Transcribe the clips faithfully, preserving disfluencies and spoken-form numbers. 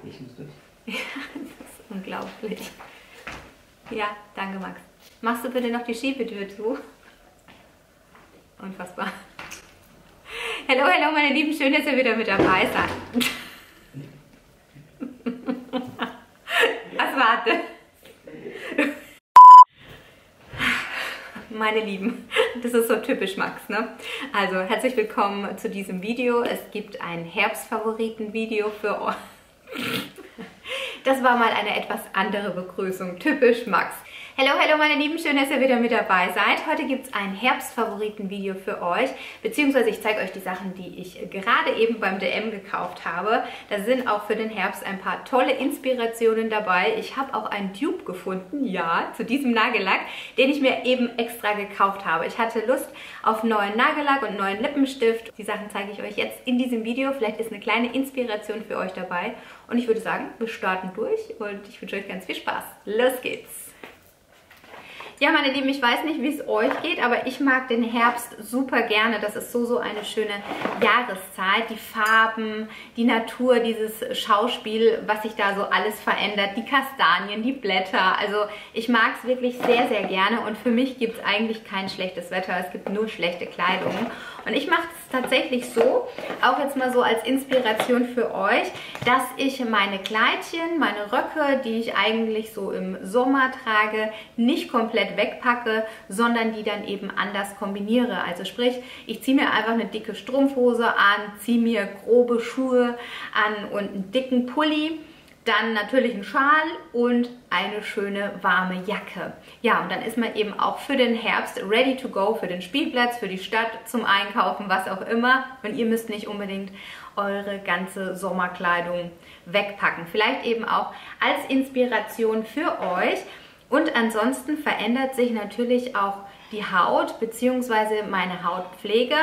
Ich muss durch. Ja, das ist unglaublich. Ja, danke Max. Machst du bitte noch die Schiebetür zu? Unfassbar. Hallo, hallo meine Lieben, schön, dass ihr wieder mit dabei seid. Was warte? Meine Lieben, das ist so typisch Max, ne? Also herzlich willkommen zu diesem Video. Es gibt ein Herbstfavoriten-Video für euch. Das war mal eine etwas andere Begrüßung, typisch Max. Hallo, hallo meine Lieben, schön, dass ihr wieder mit dabei seid. Heute gibt es ein Herbstfavoriten-Video für euch, beziehungsweise ich zeige euch die Sachen, die ich gerade eben beim D M gekauft habe. Da sind auch für den Herbst ein paar tolle Inspirationen dabei. Ich habe auch einen Dupe gefunden, ja, zu diesem Nagellack, den ich mir eben extra gekauft habe. Ich hatte Lust auf neuen Nagellack und neuen Lippenstift. Die Sachen zeige ich euch jetzt in diesem Video. Vielleicht ist eine kleine Inspiration für euch dabei. Und ich würde sagen, wir starten durch und ich wünsche euch ganz viel Spaß. Los geht's! Ja, meine Lieben, ich weiß nicht, wie es euch geht, aber ich mag den Herbst super gerne. Das ist so, so eine schöne Jahreszeit. Die Farben, die Natur, dieses Schauspiel, was sich da so alles verändert, die Kastanien, die Blätter. Also ich mag es wirklich sehr, sehr gerne und für mich gibt es eigentlich kein schlechtes Wetter. Es gibt nur schlechte Kleidung. Und ich mache es tatsächlich so, auch jetzt mal so als Inspiration für euch, dass ich meine Kleidchen, meine Röcke, die ich eigentlich so im Sommer trage, nicht komplett wegpacke, sondern die dann eben anders kombiniere. Also sprich, ich ziehe mir einfach eine dicke Strumpfhose an, ziehe mir grobe Schuhe an und einen dicken Pulli. Dann natürlich ein Schal und eine schöne warme Jacke. Ja, und dann ist man eben auch für den Herbst ready to go, für den Spielplatz, für die Stadt, zum Einkaufen, was auch immer. Und ihr müsst nicht unbedingt eure ganze Sommerkleidung wegpacken. Vielleicht eben auch als Inspiration für euch. Und ansonsten verändert sich natürlich auch die Haut bzw. meine Hautpflege.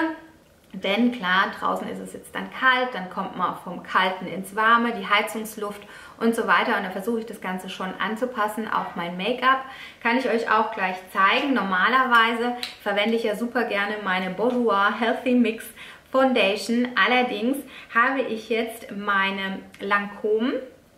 Denn klar, draußen ist es jetzt dann kalt, dann kommt man auch vom Kalten ins Warme, die Heizungsluft und so weiter. Und da versuche ich das Ganze schon anzupassen. Auch mein Make-up kann ich euch auch gleich zeigen. Normalerweise verwende ich ja super gerne meine Bourjois Healthy Mix Foundation. Allerdings habe ich jetzt meine Lancôme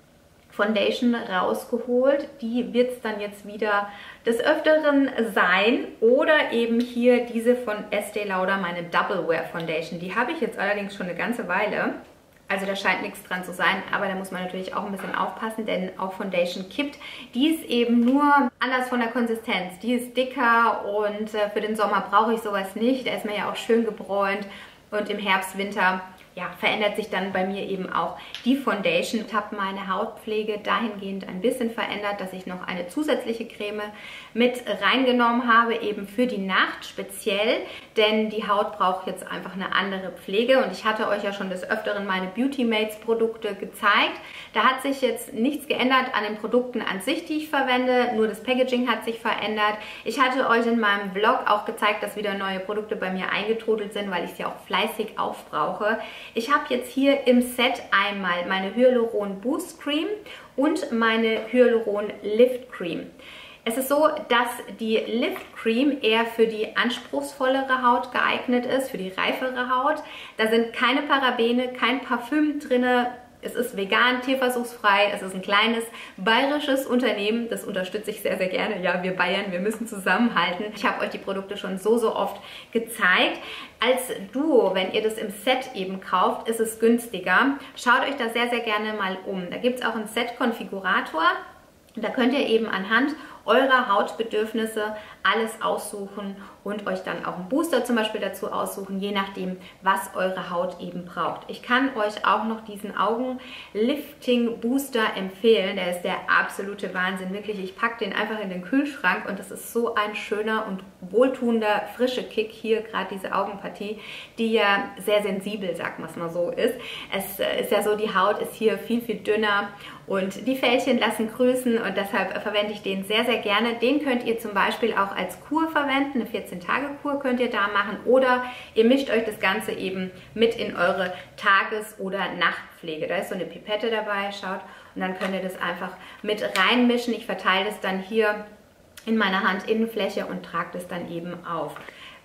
Foundation rausgeholt. Die wird es dann jetzt wieder des Öfteren sein. Oder eben hier diese von Estée Lauder, meine Double Wear Foundation. Die habe ich jetzt allerdings schon eine ganze Weile. Also da scheint nichts dran zu sein, aber da muss man natürlich auch ein bisschen aufpassen, denn auch Foundation kippt. Die ist eben nur anders von der Konsistenz. Die ist dicker und äh, für den Sommer brauche ich sowas nicht. Da ist man ja auch schön gebräunt und im Herbst, Winter ja, verändert sich dann bei mir eben auch die Foundation. Ich habe meine Hautpflege dahingehend ein bisschen verändert, dass ich noch eine zusätzliche Creme mit reingenommen habe, eben für die Nacht speziell, denn die Haut braucht jetzt einfach eine andere Pflege und ich hatte euch ja schon des Öfteren meine Beauty Mates Produkte gezeigt. Da hat sich jetzt nichts geändert an den Produkten an sich, die ich verwende, nur das Packaging hat sich verändert. Ich hatte euch in meinem Vlog auch gezeigt, dass wieder neue Produkte bei mir eingetrudelt sind, weil ich sie auch fleißig aufbrauche. Ich habe jetzt hier im Set einmal meine Hyaluron Boost Cream und meine Hyaluron Lift Cream. Es ist so, dass die Lift Cream eher für die anspruchsvollere Haut geeignet ist, für die reifere Haut. Da sind keine Parabene, kein Parfüm drin. Es ist vegan, tierversuchsfrei, es ist ein kleines bayerisches Unternehmen, das unterstütze ich sehr, sehr gerne. Ja, wir Bayern, wir müssen zusammenhalten. Ich habe euch die Produkte schon so, so oft gezeigt. Als Duo, wenn ihr das im Set eben kauft, ist es günstiger. Schaut euch da sehr, sehr gerne mal um. Da gibt es auch einen Set-Konfigurator. Da könnt ihr eben anhand eurer Hautbedürfnisse alles aussuchen und euch dann auch einen Booster zum Beispiel dazu aussuchen, je nachdem, was eure Haut eben braucht. Ich kann euch auch noch diesen Augenlifting Booster empfehlen. Der ist der absolute Wahnsinn. Wirklich, ich packe den einfach in den Kühlschrank und das ist so ein schöner und wohltuender, frischer Kick. Hier gerade diese Augenpartie, die ja sehr sensibel, sagen wir es mal so, ist. Es ist ja so, die Haut ist hier viel, viel dünner und die Fältchen lassen grüßen und deshalb verwende ich den sehr, sehr gerne. Den könnt ihr zum Beispiel auch als Kur verwenden. Eine vierzehn Tage Kur könnt ihr da machen oder ihr mischt euch das Ganze eben mit in eure Tages- oder Nachtpflege. Da ist so eine Pipette dabei, schaut, und dann könnt ihr das einfach mit reinmischen. Ich verteile das dann hier in meiner Handinnenfläche und trage das dann eben auf.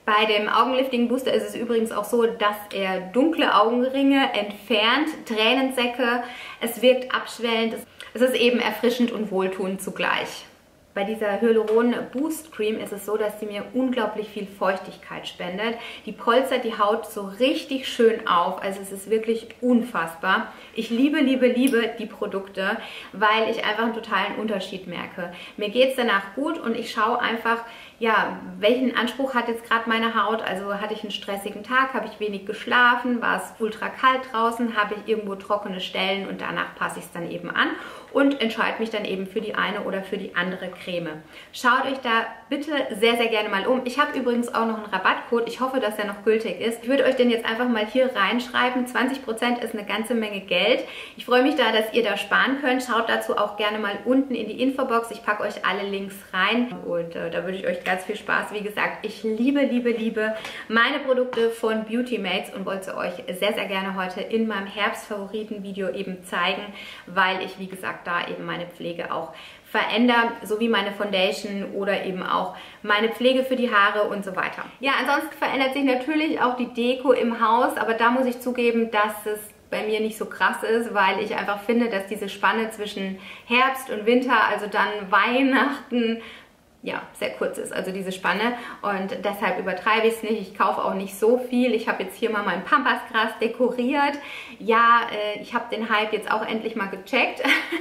Bei dem Augenlifting Booster ist es übrigens auch so, dass er dunkle Augenringe entfernt, Tränensäcke, es wirkt abschwellend, es ist eben erfrischend und wohltuend zugleich. Bei dieser Hyaluron Boost Cream ist es so, dass sie mir unglaublich viel Feuchtigkeit spendet. Die polstert die Haut so richtig schön auf, also es ist wirklich unfassbar. Ich liebe, liebe, liebe die Produkte, weil ich einfach einen totalen Unterschied merke. Mir geht es danach gut und ich schaue einfach, ja, welchen Anspruch hat jetzt gerade meine Haut? Also hatte ich einen stressigen Tag, habe ich wenig geschlafen, war es ultra kalt draußen, habe ich irgendwo trockene Stellen und danach passe ich es dann eben an und entscheide mich dann eben für die eine oder für die andere Creme. Schaut euch da bitte sehr, sehr gerne mal um. Ich habe übrigens auch noch einen Rabattcode. Ich hoffe, dass der noch gültig ist. Ich würde euch den jetzt einfach mal hier reinschreiben. zwanzig Prozent ist eine ganze Menge Geld. Ich freue mich da, dass ihr da sparen könnt. Schaut dazu auch gerne mal unten in die Infobox. Ich packe euch alle Links rein und äh, da würde ich euch ganz viel Spaß. Wie gesagt, ich liebe, liebe, liebe meine Produkte von Beauty Mates und wollte euch sehr, sehr gerne heute in meinem Herbstfavoriten-Video eben zeigen, weil ich, wie gesagt, da eben meine Pflege auch verändere, sowie meine Foundation oder eben auch meine Pflege für die Haare und so weiter. Ja, ansonsten verändert sich natürlich auch die Deko im Haus, aber da muss ich zugeben, dass es bei mir nicht so krass ist, weil ich einfach finde, dass diese Spanne zwischen Herbst und Winter, also dann Weihnachten, ja, sehr kurz ist, also diese Spanne, und deshalb übertreibe ich es nicht. Ich kaufe auch nicht so viel. Ich habe jetzt hier mal mein Pampasgras dekoriert. Ja, äh, ich habe den Hype jetzt auch endlich mal gecheckt.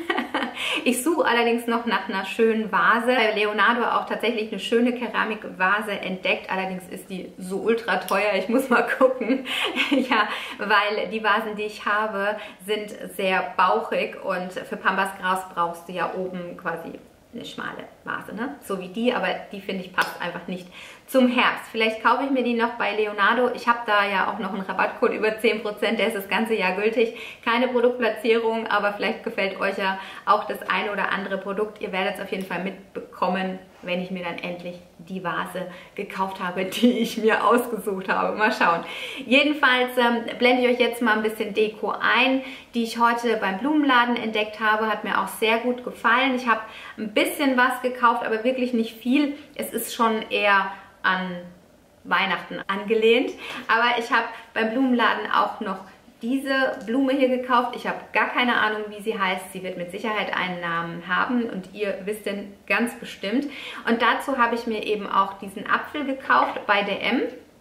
Ich suche allerdings noch nach einer schönen Vase. Bei Leonardo auch tatsächlich eine schöne Keramikvase entdeckt. Allerdings ist die so ultra teuer. Ich muss mal gucken. Ja, weil die Vasen, die ich habe, sind sehr bauchig und für Pampasgras brauchst du ja oben quasi eine schmale Vase, ne? So wie die, aber die finde ich passt einfach nicht zum Herbst. Vielleicht kaufe ich mir die noch bei Leonardo. Ich habe da ja auch noch einen Rabattcode über zehn Prozent, der ist das ganze Jahr gültig. Keine Produktplatzierung, aber vielleicht gefällt euch ja auch das eine oder andere Produkt. Ihr werdet es auf jeden Fall mitbekommen, wenn ich mir dann endlich die Vase gekauft habe, die ich mir ausgesucht habe. Mal schauen. Jedenfalls ähm, blende ich euch jetzt mal ein bisschen Deko ein, die ich heute beim Blumenladen entdeckt habe. Hat mir auch sehr gut gefallen. Ich habe ein bisschen was gekauft, aber wirklich nicht viel. Es ist schon eher an Weihnachten angelehnt. Aber ich habe beim Blumenladen auch noch diese Blume hier gekauft. Ich habe gar keine Ahnung, wie sie heißt. Sie wird mit Sicherheit einen Namen haben und ihr wisst den ganz bestimmt. Und dazu habe ich mir eben auch diesen Apfel gekauft bei D M.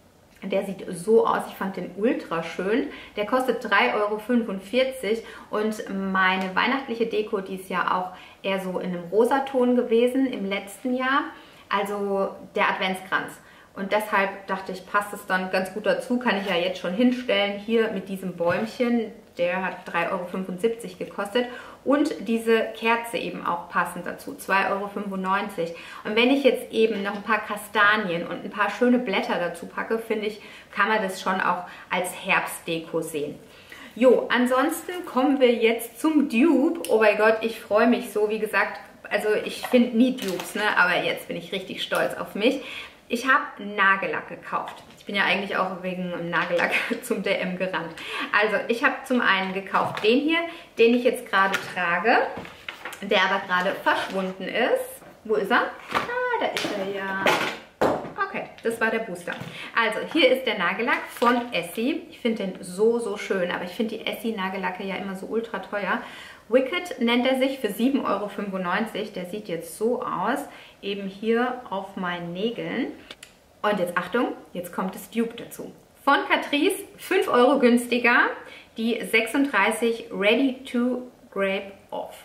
Der sieht so aus, ich fand den ultra schön. Der kostet drei Euro fünfundvierzig und meine weihnachtliche Deko, die ist ja auch eher so in einem Rosaton gewesen im letzten Jahr. Also der Adventskranz. Und deshalb dachte ich, passt es dann ganz gut dazu, kann ich ja jetzt schon hinstellen, hier mit diesem Bäumchen, der hat drei Euro fünfundsiebzig gekostet und diese Kerze eben auch passend dazu, zwei Euro fünfundneunzig. Und wenn ich jetzt eben noch ein paar Kastanien und ein paar schöne Blätter dazu packe, finde ich, kann man das schon auch als Herbstdeko sehen. Jo, ansonsten kommen wir jetzt zum Dupe. Oh mein Gott, ich freue mich so, wie gesagt, also ich finde nie Dupes, ne? Aber jetzt bin ich richtig stolz auf mich. Ich habe Nagellack gekauft. Ich bin ja eigentlich auch wegen Nagellack zum D M gerannt. Also ich habe zum einen gekauft den hier, den ich jetzt gerade trage, der aber gerade verschwunden ist. Wo ist er? Ah, da ist er ja. Okay, das war der Booster. Also hier ist der Nagellack von Essie. Ich finde den so, so schön, aber ich finde die Essie-Nagellacke ja immer so ultra teuer. Wicked nennt er sich für sieben Euro fünfundneunzig. Der sieht jetzt so aus, eben hier auf meinen Nägeln. Und jetzt Achtung, jetzt kommt das Dupe dazu. Von Catrice, fünf Euro günstiger, die sechsunddreißig Ready to Grape Off.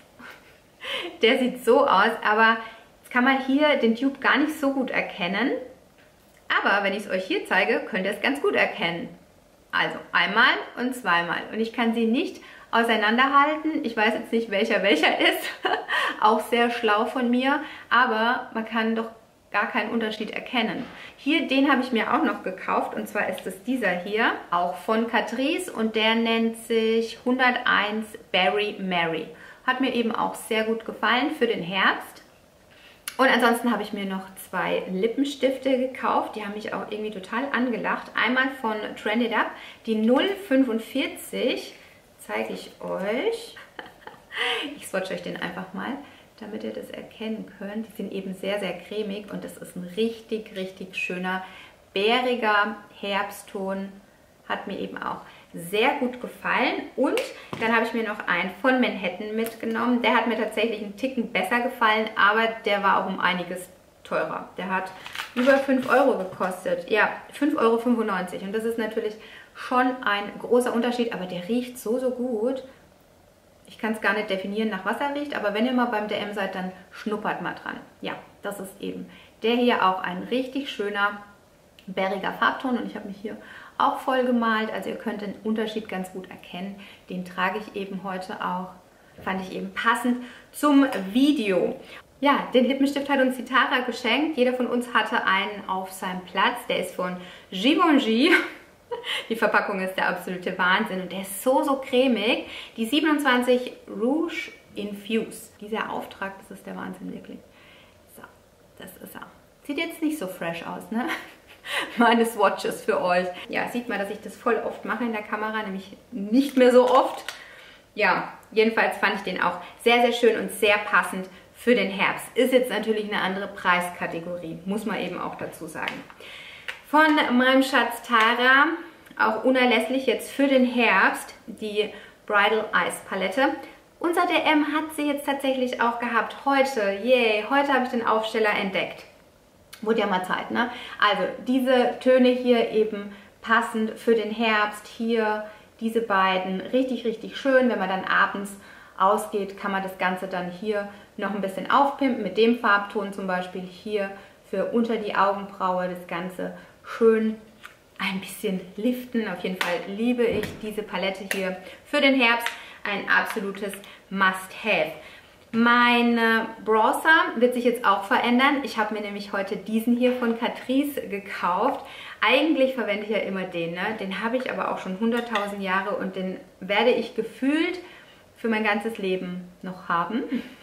Der sieht so aus, aber jetzt kann man hier den Dupe gar nicht so gut erkennen. Aber wenn ich es euch hier zeige, könnt ihr es ganz gut erkennen. Also einmal und zweimal. Und ich kann sie nicht auseinanderhalten. Ich weiß jetzt nicht, welcher welcher ist. Auch sehr schlau von mir. Aber man kann doch gar keinen Unterschied erkennen. Hier, den habe ich mir auch noch gekauft. Und zwar ist es dieser hier. Auch von Catrice. Und der nennt sich hunderteins Berry Mary. Hat mir eben auch sehr gut gefallen für den Herbst. Und ansonsten habe ich mir noch zwei Lippenstifte gekauft. Die haben mich auch irgendwie total angelacht. Einmal von Trend It Up, die null fünfundvierzig. Zeige ich euch. Ich swatche euch den einfach mal, damit ihr das erkennen könnt. Die sind eben sehr, sehr cremig und das ist ein richtig, richtig schöner bäriger Herbstton hat mir eben auch sehr gut gefallen. Und dann habe ich mir noch einen von Manhattan mitgenommen. Der hat mir tatsächlich einen Ticken besser gefallen, aber der war auch um einiges teurer. Der hat über fünf Euro gekostet. Ja, fünf Euro fünfundneunzig. Und das ist natürlich schon ein großer Unterschied, aber der riecht so, so gut. Ich kann es gar nicht definieren, nach was er riecht, aber wenn ihr mal beim D M seid, dann schnuppert mal dran. Ja, das ist eben der hier, auch ein richtig schöner, bäriger Farbton. Und ich habe mich hier auch voll gemalt, also ihr könnt den Unterschied ganz gut erkennen. Den trage ich eben heute auch, fand ich eben passend zum Video. Ja, den Lippenstift hat uns die Tara geschenkt. Jeder von uns hatte einen auf seinem Platz. Der ist von Givenchy. Die Verpackung ist der absolute Wahnsinn und der ist so, so cremig. Die siebenundzwanzig Rouge Infuse. Dieser Auftrag, das ist der Wahnsinn wirklich. So, das ist er. Sieht jetzt nicht so fresh aus, ne? Meine Swatches für euch. Ja, sieht man, dass ich das voll oft mache in der Kamera, nämlich nicht mehr so oft. Ja, jedenfalls fand ich den auch sehr, sehr schön und sehr passend für den Herbst. Ist jetzt natürlich eine andere Preiskategorie, muss man eben auch dazu sagen. Von meinem Schatz Tara, auch unerlässlich jetzt für den Herbst, die Bridal Eyes Palette. Unser D M hat sie jetzt tatsächlich auch gehabt. Heute, yay, heute habe ich den Aufsteller entdeckt. Wurde ja mal Zeit, ne? Also diese Töne hier eben passend für den Herbst. Hier diese beiden, richtig, richtig schön. Wenn man dann abends ausgeht, kann man das Ganze dann hier noch ein bisschen aufpimpen. Mit dem Farbton zum Beispiel hier für unter die Augenbraue das Ganze schön ein bisschen liften. Auf jeden Fall liebe ich diese Palette hier für den Herbst. Ein absolutes Must-Have. Mein Bronzer wird sich jetzt auch verändern. Ich habe mir nämlich heute diesen hier von Catrice gekauft. Eigentlich verwende ich ja immer den, ne? Den habe ich aber auch schon hunderttausend Jahre und den werde ich gefühlt für mein ganzes Leben noch haben.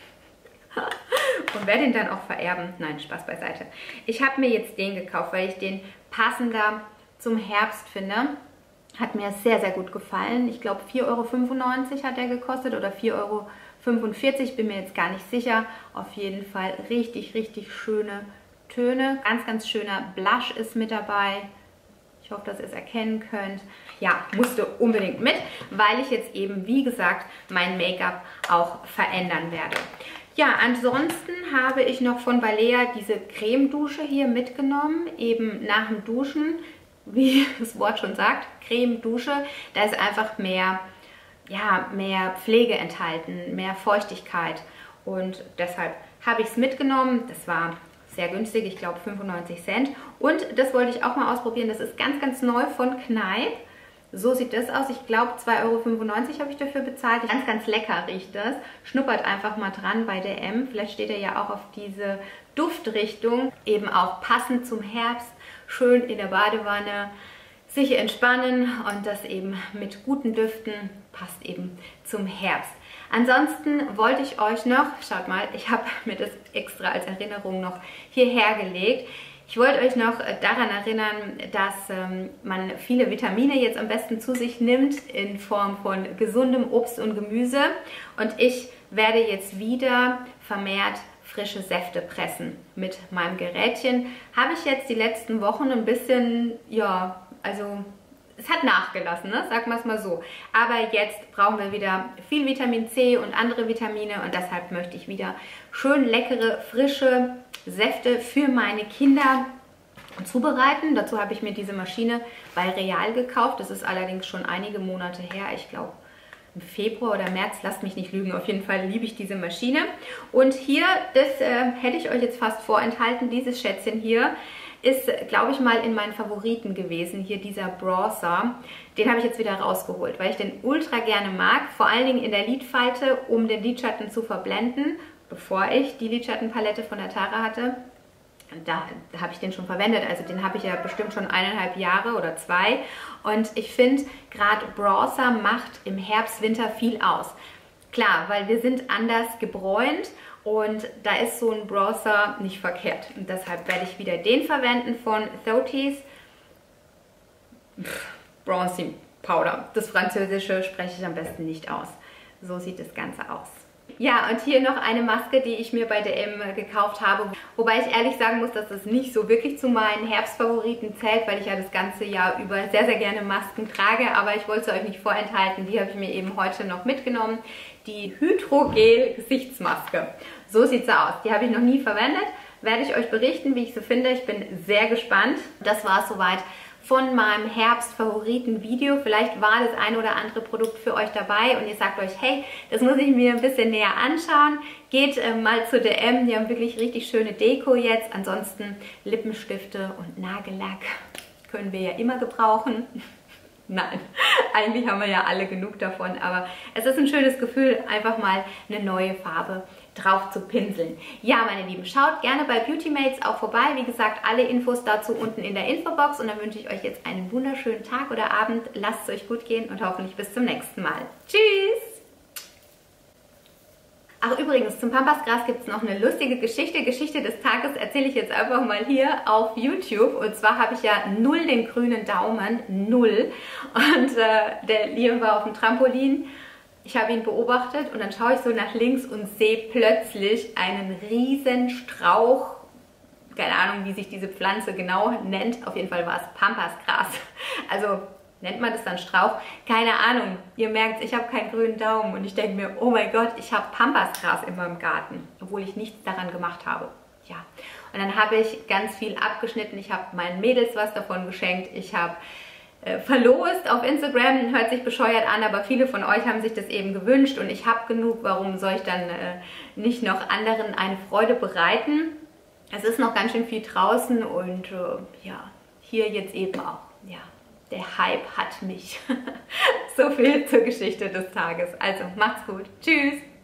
Und werde ihn dann auch vererben. Nein, Spaß beiseite. Ich habe mir jetzt den gekauft, weil ich den passender zum Herbst finde. Hat mir sehr, sehr gut gefallen. Ich glaube vier Euro fünfundneunzig hat der gekostet oder vier Euro fünfundvierzig, bin mir jetzt gar nicht sicher. Auf jeden Fall richtig, richtig schöne Töne. Ganz, ganz schöner Blush ist mit dabei. Ich hoffe, dass ihr es erkennen könnt. Ja, musste unbedingt mit, weil ich jetzt eben, wie gesagt, mein Make-up auch verändern werde. Ja, ansonsten habe ich noch von Balea diese Cremedusche hier mitgenommen, eben nach dem Duschen, wie das Wort schon sagt, Cremedusche. Da ist einfach mehr, ja, mehr Pflege enthalten, mehr Feuchtigkeit und deshalb habe ich es mitgenommen. Das war sehr günstig, ich glaube fünfundneunzig Cent. Und das wollte ich auch mal ausprobieren, das ist ganz, ganz neu von Kneipp. So sieht das aus. Ich glaube zwei Euro fünfundneunzig habe ich dafür bezahlt. Ganz, ganz lecker riecht das. Schnuppert einfach mal dran bei D M. Vielleicht steht er ja auch auf diese Duftrichtung. Eben auch passend zum Herbst. Schön in der Badewanne sich entspannen und das eben mit guten Düften passt eben zum Herbst. Ansonsten wollte ich euch noch, schaut mal, ich habe mir das extra als Erinnerung noch hierher gelegt. Ich wollte euch noch daran erinnern, dass ähm, man viele Vitamine jetzt am besten zu sich nimmt in Form von gesundem Obst und Gemüse. Und ich werde jetzt wieder vermehrt frische Säfte pressen mit meinem Gerätchen. Habe ich jetzt die letzten Wochen ein bisschen, ja, also es hat nachgelassen, ne? Sagen wir es mal so. Aber jetzt brauchen wir wieder viel Vitamin C und andere Vitamine und deshalb möchte ich wieder schön leckere, frische Säfte für meine Kinder zubereiten. Dazu habe ich mir diese Maschine bei Real gekauft. Das ist allerdings schon einige Monate her. Ich glaube im Februar oder März, lasst mich nicht lügen. Auf jeden Fall liebe ich diese Maschine. Und hier, das äh, hätte ich euch jetzt fast vorenthalten, dieses Schätzchen hier ist, glaube ich, mal in meinen Favoriten gewesen. Hier dieser Bronzer. Den habe ich jetzt wieder rausgeholt, weil ich den ultra gerne mag. Vor allen Dingen in der Lidfalte, um den Lidschatten zu verblenden, bevor ich die Lidschattenpalette von der Tara hatte. Da, da habe ich den schon verwendet, also den habe ich ja bestimmt schon eineinhalb Jahre oder zwei. Und ich finde, gerade Bronzer macht im Herbst, Winter viel aus. Klar, weil wir sind anders gebräunt und da ist so ein Bronzer nicht verkehrt. Und deshalb werde ich wieder den verwenden von Thoties Bronzing Powder. Das Französische spreche ich am besten nicht aus. So sieht das Ganze aus. Ja, und hier noch eine Maske, die ich mir bei D M gekauft habe. Wobei ich ehrlich sagen muss, dass das nicht so wirklich zu meinen Herbstfavoriten zählt, weil ich ja das ganze Jahr über sehr, sehr gerne Masken trage. Aber ich wollte es euch nicht vorenthalten. Die habe ich mir eben heute noch mitgenommen. Die Hydrogel-Gesichtsmaske. So sieht sie aus. Die habe ich noch nie verwendet. Werde ich euch berichten, wie ich sie finde. Ich bin sehr gespannt. Das war es soweit von meinem Herbst-Favoriten-Video. Vielleicht war das ein oder andere Produkt für euch dabei und ihr sagt euch, hey, das muss ich mir ein bisschen näher anschauen. Geht äh, mal zu D M, die haben wirklich richtig schöne Deko jetzt. Ansonsten Lippenstifte und Nagellack können wir ja immer gebrauchen. Nein, eigentlich haben wir ja alle genug davon, aber es ist ein schönes Gefühl, einfach mal eine neue Farbe drauf zu pinseln. Ja, meine Lieben, schaut gerne bei Beautymates auch vorbei. Wie gesagt, alle Infos dazu unten in der Infobox und dann wünsche ich euch jetzt einen wunderschönen Tag oder Abend. Lasst es euch gut gehen und hoffentlich bis zum nächsten Mal. Tschüss! Ach übrigens, zum Pampasgras gibt es noch eine lustige Geschichte. Geschichte des Tages erzähle ich jetzt einfach mal hier auf YouTube. Und zwar habe ich ja null den grünen Daumen, null. Und äh, der Liam war auf dem Trampolin. Ich habe ihn beobachtet und dann schaue ich so nach links und sehe plötzlich einen riesen Strauch. Keine Ahnung, wie sich diese Pflanze genau nennt. Auf jeden Fall war es Pampasgras. Also nennt man das dann Strauch? Keine Ahnung. Ihr merkt, ich habe keinen grünen Daumen und ich denke mir, oh mein Gott, ich habe Pampasgras in meinem Garten, obwohl ich nichts daran gemacht habe. Ja. Und dann habe ich ganz viel abgeschnitten. Ich habe meinen Mädels was davon geschenkt. Ich habe äh, verlost auf Instagram. Hört sich bescheuert an, aber viele von euch haben sich das eben gewünscht und ich habe genug. Warum soll ich dann äh, nicht noch anderen eine Freude bereiten? Es ist noch ganz schön viel draußen und äh, ja, hier jetzt eben auch. Ja. Der Hype hat mich. So viel zur Geschichte des Tages. Also macht's gut. Tschüss.